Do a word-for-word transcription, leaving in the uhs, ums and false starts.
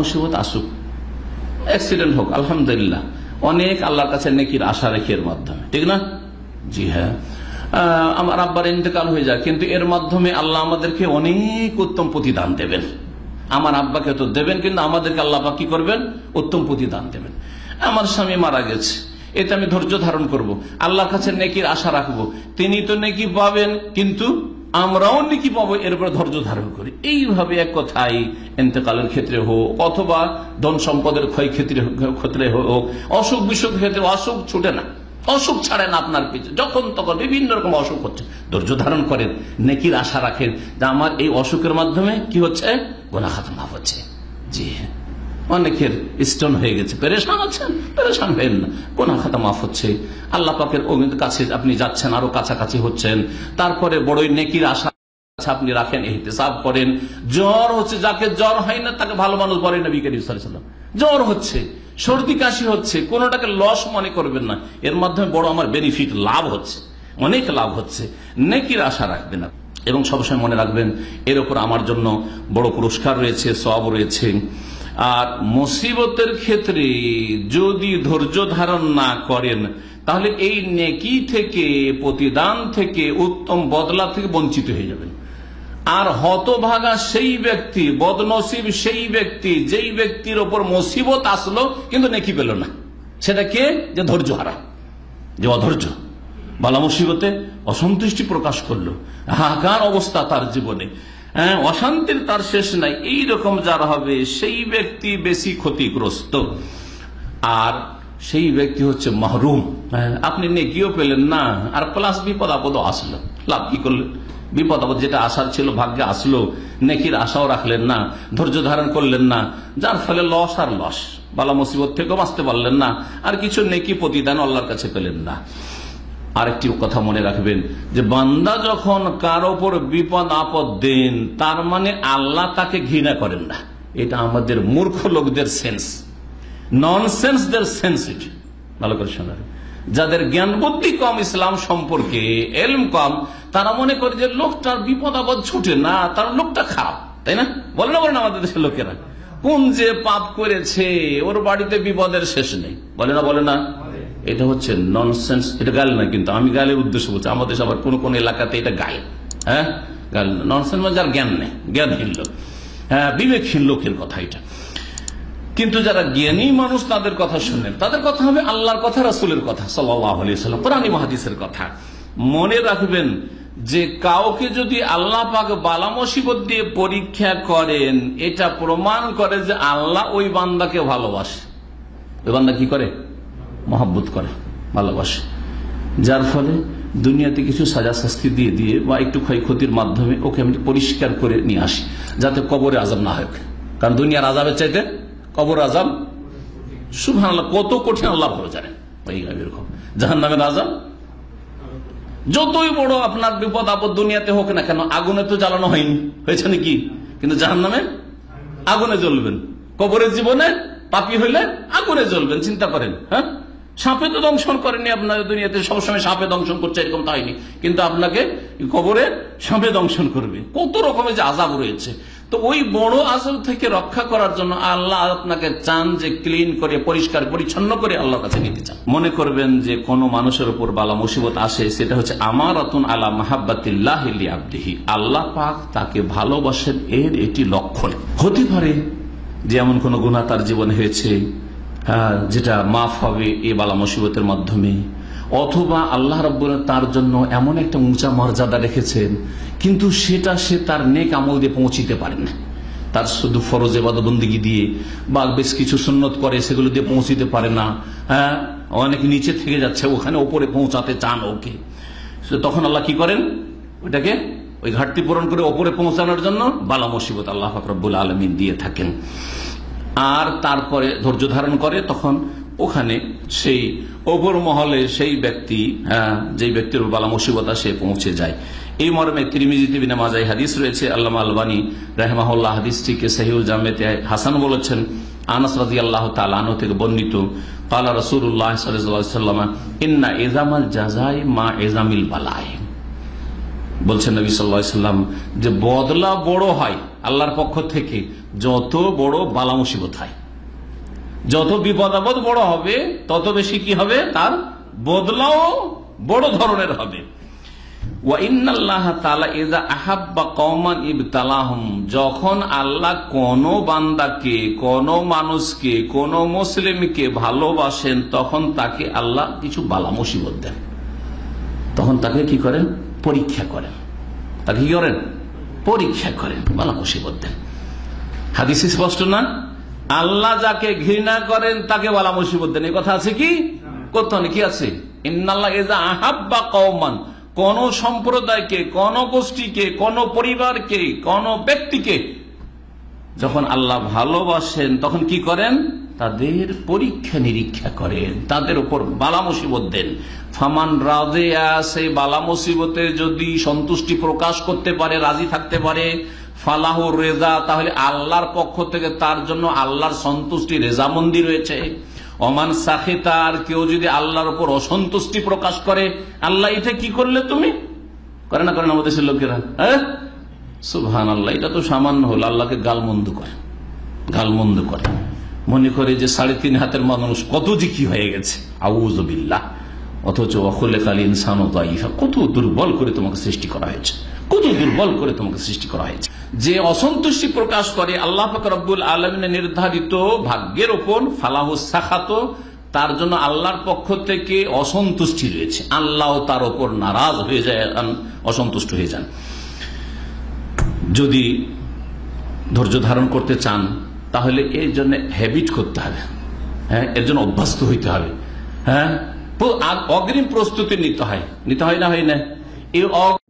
মুসিবত আসুক, অ্যাক্সিডেন্ট হোক, আলহামদুলিল্লাহ, অনেক আল্লাহর কাছে নেকির আশা রেখে এর মাধ্যমে, ঠিক না? জি হ্যাঁ, আমার আব্বার ইন্তেকাল হয়ে যায়, কিন্তু এর মাধ্যমে আল্লাহ আমাদেরকে অনেক উত্তম প্রতিদান দেবেন। আমার আব্বাকে তো দেবেন, কিন্তু আমাদেরকে আল্লাহ পাক কি করবেন? উত্তম প্রতিদান দেবেন। আমার স্বামী মারা গেছে, এতে আমি ধৈর্য ধারণ করব, আল্লাহর কাছে নেকির আশা রাখবো, তিনি তো নেকি পাবেন, কিন্তু আমরাও নেকি পাবো, এর উপর ধৈর্য ধারণ করি। এইভাবে এক কথাই ইন্তেকালের ক্ষেত্রে হোক, অথবা ধন সম্পদের ক্ষয়ক্ষতির ক্ষেত্রে হোক, অসুখ বিসুখ ক্ষেত্রে, অসুখ ছুটে না, অসুখ ছাড়েন আপনার পিছনে, যখন তখন বিভিন্ন রকম অসুখ হচ্ছে, ধৈর্য ধারণ করেন, নেকির আশা রাখেন যে আমার এই অসুখের মাধ্যমে কি হচ্ছে? গুনাহ খাতা মাফ হচ্ছে। জি, অনেকের স্টোন হয়ে গেছে, পেরেশান আছেন, পেরেশান হবেন না, গুনাহ খাতা মাফ হচ্ছে, আল্লাহ পাকের কাছে আপনি যাচ্ছেন, আরো কাছাকাছি হচ্ছেন। তারপরে বড়ই নেকির আশা আপনি রাখেন, ইহতিসাব করেন। জ্বর হচ্ছে, যাকে জ্বর হয় না তাকে ভালো মানুষ বলে নবী করিম সাল্লাল্লাহু আলাইহি ওয়াসাল্লাম। জ্বর হচ্ছে, সর্দি কাশি হচ্ছে, কোনটাকে লস মনে করবেন না, এর মাধ্যমে বড় আমার বেনিফিট, লাভ হচ্ছে, অনেক লাভ হচ্ছে, নেকির আশা রাখবেন না। এবং সবসময় মনে রাখবেন এর উপর আমার জন্য বড় পুরস্কার রয়েছে, সওয়াব রয়েছে। আর মুসিবতের ক্ষেত্রে যদি ধৈর্য ধারণ না করেন, তাহলে এই নেকি থেকে, প্রতিদান থেকে, উত্তম বদলা থেকে বঞ্চিত হয়ে যাবেন। আর হতভাগা সেই ব্যক্তি, বদনসিব সেই ব্যক্তি, যেই ব্যক্তির ওপর মুসিবত আসলো কিন্তু নেকি পেল না, সেটা কে? যে ধৈর্য হারা, যে অধৈর্য, বালা মুসিবতে অসন্তুষ্টি প্রকাশ করলো, হাহাকার অবস্থা তার জীবনে, হ্যাঁ, অশান্তির তার শেষ নাই, এইরকম যারা হবে সেই ব্যক্তি বেশি ক্ষতিগ্রস্ত। আর সেই ব্যক্তি হচ্ছে মাহরুম। আপনি নেকিও পেলেন না, আর প্লাস বিপদ আপদও আসলো, লাভ কি করলেন? বিপদ আপদ যেটা আশার ছিল ভাগ্যে আসলো, নেকির আশাও রাখলেন না, ধৈর্য ধারণ করলেন না, যার ফলে লস আর লস, বালা মুসিবত থেকেও বাঁচতে পারলেন না, আর কিছু নেকি প্রতিদান আল্লাহর কাছে পেলেন না। আরেকটি কথা মনে রাখবেন যে বান্দা যখন কার ওপর বিপদ আপদ দেন, তার মানে আল্লাহ তাকে ঘৃণা করেন না। এটা আমাদের মূর্খ লোকদের সেন্স, ননসেন্সদের সেন্স। এটা ভালো করে শোনার, যাদের জ্ঞান বুদ্ধি কম ইসলাম সম্পর্কে, এলম কম, তারা মনে করে যে লোকটার বিপদ আপদ ছুটে না, তার লোকটা খারাপ, তাই না? বলে না, বলে না আমাদের দেশের লোকেরা, কোন যে পাপ করেছে, ওর বাড়িতে বিপদের শেষ নেই, বলে না, বলে না? এটা হচ্ছে ননসেন্স। এটা গাল না, কিন্তু আমি গালের উদ্দেশ্য বলছি, আমাদের আবার কোন কোন এলাকাতে এটা গাল, হ্যাঁ, গাল না, ননসেন্স মানে যার জ্ঞান নেই, জ্ঞানহীন লোক, হ্যাঁ, বিবেকহীন লোকের কথা এটা। কিন্তু যারা জ্ঞানী মানুষ তাদের কথা শুনেন, তাদের কথা হবে আল্লাহর কথা, রাসূলের কথা সাল্লাল্লাহু আলাইহি ওয়াসাল্লাম, কোরআন এবং হাদিসের কথা। মনে রাখবেন যে কাউকে যদি আল্লাহ পাক বালা মুসিবত দিয়ে পরীক্ষা করেন, এটা প্রমাণ করে যে আল্লাহ ওই বান্দাকে ভালোবাসে। ওই বান্দা কি করে? মহব্বত করে, ভালোবাসে, যার ফলে দুনিয়াতে কিছু সাজা শাস্তি দিয়ে দিয়ে বা একটু ক্ষয়ক্ষতির মাধ্যমে ওকে আমি পরিষ্কার করে নিয়ে আসি, যাতে কবরে আযাব না হয়। কারণ দুনিয়ার আযাবের চাইতে কবর আযাব সুবহানাল্লাহ কত কঠিন আল্লাহ ভালো জানেন। এরকম জাহান্নামের আযাব যতই বড় আপনার বিপদ আপদ দুনিয়াতে হোক না কেন, আগুনে তো জ্বালানো হয়নি, হয়েছে নাকি? কিন্তু জাহান্নামে আগুনে জ্বলবেন, কবরের জীবনে পাপী হইলে আগুনে জ্বলবেন। চিন্তা করেন, হ্যাঁ, সাপে তো দংশন করেনি আপনার দুনিয়াতে, সবসময় সাপে দংশন করছে এরকম তো হয়নি, কিন্তু আপনাকে কবরে সাপে দংশন করবে। কত রকমের যে আযাব রয়েছে, তো ওই বড় আযাব থেকে রক্ষা করার জন্য আল্লাহ আপনাকে চান যে ক্লিন করে, পরিষ্কার পরিচ্ছন্ন করে আল্লাহর কাছে নিতে চান। মনে করবেন যে কোন মানুষের উপর বালা মুসিবত আসে, সেটা হচ্ছে আমারাতুন আলা মাহাব্বাতিল্লাহি লিআবদিহি, আল্লাহ পাক তাকে ভালোবাসেন, এর এটি লক্ষণ। হতে পারে যে এমন কোন গুনাহ তার জীবনে হয়েছে যেটা মাফ হবে এই বালা মুসিবতের মাধ্যমে, অথবা আল্লাহ রাব্বুল তার জন্য এমন একটা উঁচা মর্যাদা রেখেছেন, কিন্তু সেটা সে তার নেক আমল দিয়ে পৌঁছিতে পারে না, তার শুধু ফরজ ইবাদত বন্দেগী দিয়ে বা বেশ কিছু সুন্নত করে সেগুলো দিয়ে পৌঁছিতে পারে না, হ্যাঁ, অনেক নিচে থেকে যাচ্ছে, ওখানে ওপরে পৌঁছাতে চান ওকে, তখন আল্লাহ কি করেন? ওইটাকে ওই ঘাটতি পূরণ করে ওপরে পৌঁছানোর জন্য বালা মুসিবত আল্লাহ পাক রব্বুল আলামিন দিয়ে থাকেন। আর তারপরে ধৈর্য ধারণ করে, তখন ওখানে সেই ওপর মহলে সেই ব্যক্তি, হ্যাঁ, যেই ব্যক্তির বালা মুসিবত সে পৌঁছে যায়। এই মর্মে তিরমিজিতে ইবনে মাজাহ হাদিস রয়েছে, আল্লামা আলবানী রাহিমাহুল্লাহ হাদিসটিকে সহিহুল জামেতে হাসান বলেছেন। আনাস রাদিয়াল্লাহু তাআলা আনহু থেকে বর্ণিত, ক্বালা রাসূলুল্লাহ সাল্লাল্লাহু আলাইহি ওয়াসাল্লাম, ইন্না ইযামাল জাযাই মা ইযামিল বালাই, বলছেন নবী সাল্লাল্লাহু আলাইহি ওয়াসাল্লাম যে বদলা বড় হয় আল্লাহর পক্ষ থেকে যত বড় বালা মুসিবত হয়, যত বিপদ আপদ বড় হবে তত বেশি কি হবে, তার বদলাও বড় ধরনের হবে। যখন আল্লাহ কোন বান্দাকে, কোন মানুষকে, কোন মুসলিমকে ভালোবাসেন তখন তাকে আল্লাহ কিছু বালা মুসিবত দেন, তখন তাকে কি করেন, পরীক্ষা করেন। তাকে কি করেন, পরীক্ষা করেন, বালা মুসিবত দেন। হাদিস স্পষ্ট না? আল্লাহ যাকে ঘৃণা করেন তাকে বালা মুসিবত দেন, এই কথা আছে কি? কোথাও কি আছে? ইন্নাল্লাহ ইযা আহাব্বা কওমান, কোন সম্প্রদায়কে, কোন গোষ্ঠীকে, কোন পরিবারকে, কোন ব্যক্তিকে যখন আল্লাহ ভালোবাসেন তখন কি করেন, তাদের পরীক্ষা নিরীক্ষা করেন, তাদের উপর বালা মুসিবত দেন। ফামান রাজিয়া, সেই বালা মুসিবতে যদি সন্তুষ্টি প্রকাশ করতে পারে, রাজি থাকতে পারে, ফালাহু রেজা, তাহলে আল্লাহর পক্ষ থেকে তার জন্য আল্লাহর সন্তুষ্টি, রেজামন্দি রয়েছে। ওমান সাখিতা, আর কেউ যদি আল্লাহর উপর অসন্তুষ্টি প্রকাশ করে, আল্লাহ এটা কি করলে তুমি, করে না করেন আমাদের দেশের লোকেরা, হ্যাঁ সুবহানাল্লাহ, এটা তো সামান্য হল, আল্লাহকে গালমন্দ করে, গালমন্দ করে, মনে করে যে সাড়ে তিন হাতের মানুষ কত যে কি হয়ে গেছে, আউযু বিল্লাহ। অথচ খুলিকাল ইনসানু দাঈফা, কত দুর্বল করে তোমাকে সৃষ্টি করা হয়েছে, কত দুর্বল করে তোমাকে সৃষ্টি করা হয়েছে। যে অসন্তুষ্টি প্রকাশ করে আল্লাহ পাক রব্বুল আলামিনের নির্ধারিত ভাগ্যের উপর, ফালাহু সাখাত, তার জন্য আল্লাহর পক্ষ থেকে অসন্তুষ্টি রয়েছে, আল্লাহ তার উপর নারাজ হয়ে যায়, অসন্তুষ্ট হয়ে যান। যদি ধৈর্য ধারণ করতে চান তাহলে এর জন্য হ্যাবিট করতে হবে, হ্যাঁ, এর জন্য অভ্যস্ত হইতে হবে, হ্যাঁ, অগ্রিম প্রস্তুতি নিতে হয়, নিতে হয় না, হয় না? এই